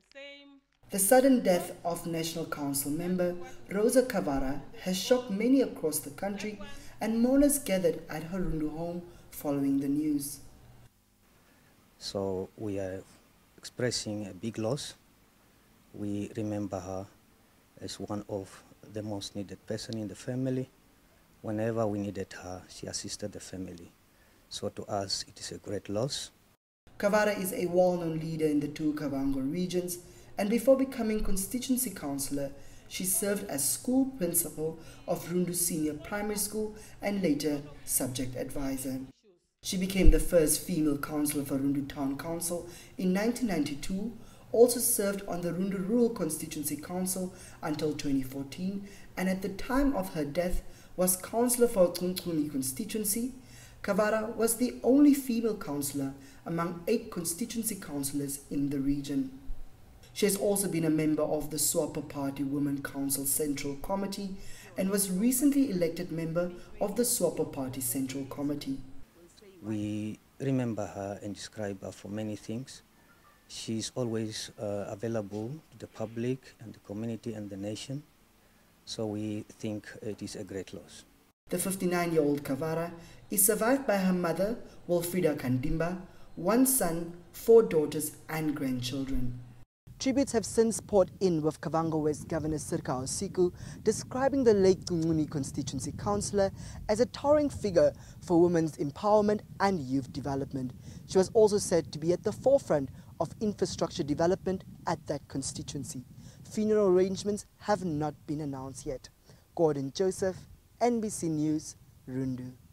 The sudden death of National Council member Rosa Kavara has shocked many across the country, and mourners gathered at her Rundu home following the news. So we are expressing a big loss. We remember her as one of the most needed person in the family. Whenever we needed her, she assisted the family. So to us, it is a great loss. Kavara is a well-known leader in the two Kavango regions, and before becoming constituency councillor, she served as school principal of Rundu Senior Primary School and later subject advisor. She became the first female councillor for Rundu Town Council in 1992, also served on the Rundu Rural Constituency Council until 2014, and at the time of her death was councillor for Tsuntuni constituency. Kavara was the only female councillor among 8 constituency councillors in the region. She has also been a member of the SWAPO Party Women Council Central Committee and was recently elected member of the SWAPO Party Central Committee. We remember her and describe her for many things. She's always available to the public and the community and the nation. So we think it is a great loss. The 59-year-old Kavara is survived by her mother, Wilfrida Kandimba, 1 son, 4 daughters and grandchildren. Tributes have since poured in, with Kavango West Governor Sirka Osiku describing the late Tsuntuni constituency councillor as a towering figure for women's empowerment and youth development. She was also said to be at the forefront of infrastructure development at that constituency. Funeral arrangements have not been announced yet. Gordon Joseph, NBC News, Rundu.